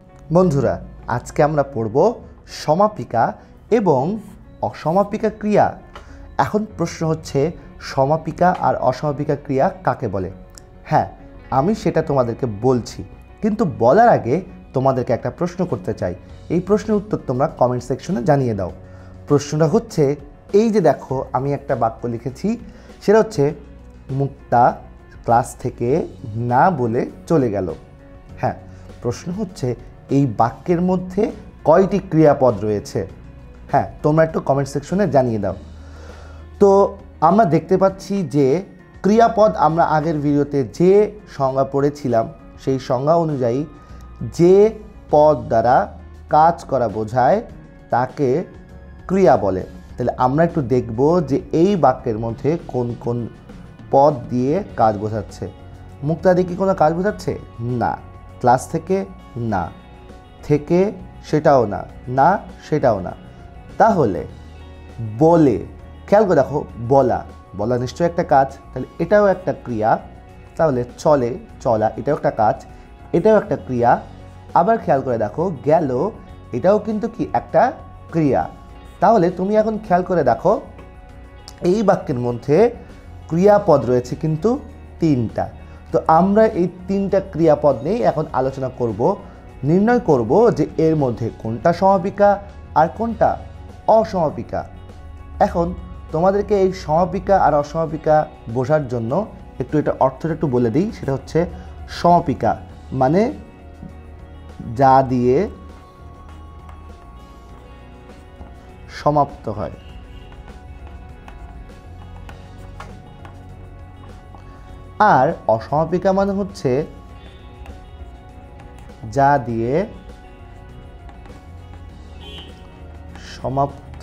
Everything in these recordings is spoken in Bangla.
বন্ধুরা, আজকে আমরা পড়ব সমাপিকা এবং অসমাপিকা ক্রিয়া। এখন প্রশ্ন হচ্ছে, সমাপিকা আর অসমাপিকা ক্রিয়া কাকে বলে? হ্যাঁ, আমি সেটা তোমাদেরকে বলছি, কিন্তু বলার আগে তোমাদেরকে একটা প্রশ্ন করতে চাই। এই প্রশ্নের উত্তর তোমরা কমেন্ট সেকশনে জানিয়ে দাও। প্রশ্নটা হচ্ছে, এই যে দেখো আমি একটা বাক্য লিখেছি, সেটা হচ্ছে মুক্তা ক্লাস থেকে না বলে চলে গেল। হ্যাঁ, প্রশ্ন হচ্ছে এই বাক্যের মধ্যে কয়টি ক্রিয়াপদ রয়েছে? হ্যাঁ, তোমরা একটু কমেন্ট সেকশনে জানিয়ে দাও। তো আমরা দেখতে পাচ্ছি যে ক্রিয়াপদ আমরা আগের ভিডিওতে যে সংজ্ঞা পড়েছিলাম, সেই সংজ্ঞা অনুযায়ী যে পদ দ্বারা কাজ করা বোঝায় তাকে ক্রিয়া বলে। তাহলে আমরা একটু দেখব যে এই বাক্যের মধ্যে কোন কোন পদ দিয়ে কাজ বোঝাচ্ছে। মুক্তা দিয়ে কি কোনো কাজ বোঝাচ্ছে? না। ক্লাস থেকে? না। থেকে? সেটাও না। না, সেটাও না। তাহলে বলে, খেয়াল করে দেখো, বলা, বলা নিশ্চয়ই একটা কাজ, তাহলে এটাও একটা ক্রিয়া। তাহলে চলে, চলা, এটাও একটা কাজ, এটাও একটা ক্রিয়া। আবার খেয়াল করে দেখো, গেল, এটাও কিন্তু কি একটা ক্রিয়া। তাহলে তুমি এখন খেয়াল করে দেখো, এই বাক্যের মধ্যে ক্রিয়াপদ রয়েছে কিন্তু তিনটা। তো আমরা এই তিনটা ক্রিয়াপদ নিয়ে এখন আলোচনা করব, নির্ণয় করব যে এর মধ্যে কোনটা সমাপিকা আর কোনটা অসমাপিকা। এখন তোমাদেরকে এই সমাপিকা আর অসমাপিকা বোঝার জন্য একটু এটা অর্থটা একটু বলে দিই। সেটা হচ্ছে, সমাপিকা মানে যা দিয়ে সমাপ্ত হয়, আর অসমাপিকা মানে হচ্ছে যা দিয়ে সমাপ্ত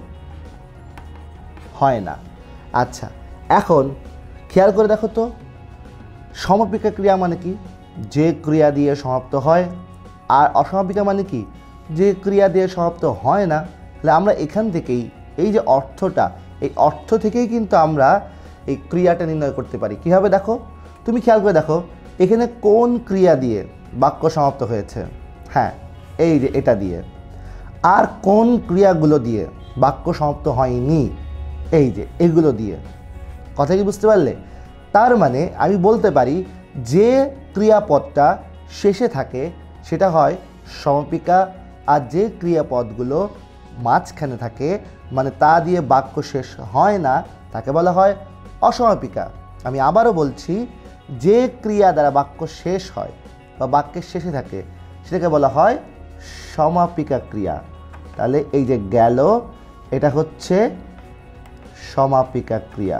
হয় না। আচ্ছা, এখন খেয়াল করে দেখো তো, সমাপিকা ক্রিয়া মানে কি? যে ক্রিয়া দিয়ে সমাপ্ত হয়। আর অসমাপিকা মানে কি? যে ক্রিয়া দিয়ে সমাপ্ত হয় না। তাহলে আমরা এখান থেকেই এই যে অর্থটা, এই অর্থ থেকেই কিন্তু আমরা এই ক্রিয়াটা নির্ণয় করতে পারি। কীভাবে দেখো, তুমি খেয়াল করে দেখো, এখানে কোন ক্রিয়া দিয়ে বাক্য সমাপ্ত হয়েছে? হ্যাঁ, এই যে এটা দিয়ে। আর কোন ক্রিয়াগুলো দিয়ে বাক্য সমাপ্ত হয়নি? এই যে এগুলো দিয়ে। কথা কি বুঝতে পারলে? তার মানে আমি বলতে পারি যে ক্রিয়াপদটা শেষে থাকে সেটা হয় সমাপিকা, আর যে ক্রিয়াপদগুলো মাঝখানে থাকে মানে তা দিয়ে বাক্য শেষ হয় না তাকে বলা হয় অসমাপিকা। আমি আবারও বলছি, যে ক্রিয়া দ্বারা বাক্য শেষ হয় বা বাক্যের শেষে থাকে সেটাকে বলা হয় সমাপিকা ক্রিয়া। তাহলে এই যে গেল, এটা হচ্ছে সমাপিকা ক্রিয়া।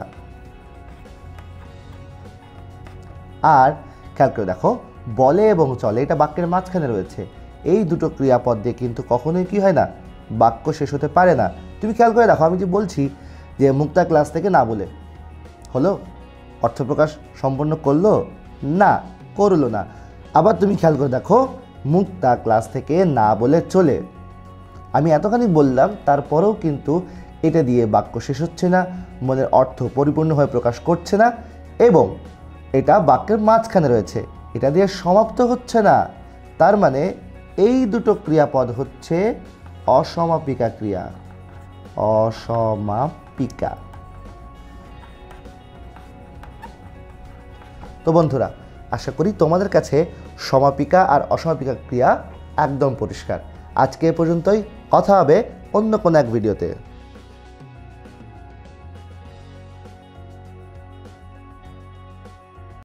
আর খেয়াল করে দেখো, বলে এবং চলে, এটা বাক্যের মাঝখানে রয়েছে। এই দুটো ক্রিয়াপদ দিয়ে কিন্তু কখনোই কি হয় না, বাক্য শেষ হতে পারে না। তুমি খেয়াল করে দেখো, আমি যে বলছি যে মুক্তা ক্লাস থেকে না বলে হলো, অর্থপ্রকাশ সম্পন্ন করলো? না, করলো না। আবার তুমি খেয়াল করে দেখো, মুক্তা ক্লাস থেকে না বলে চলে, আমি এতখানি বললাম, তারপরেও কিন্তু এটা দিয়ে বাক্য শেষ হচ্ছে না, মনের অর্থ পরিপূর্ণভাবে প্রকাশ করছে না, এবং এটা বাক্যের মাঝখানে রয়েছে, এটা দিয়ে সমাপ্ত হচ্ছে না। তার মানে এই দুটো ক্রিয়াপদ হচ্ছে অসমাপিকা ক্রিয়া। অসমাপিকা। তো বন্ধুরা, আশা করি তোমাদের কাছে সমাপিকা আর অসমাপিকা ক্রিয়া একদম পরিষ্কার। আজকে এ পর্যন্তই, কথা হবে অন্য কোনো এক ভিডিওতে।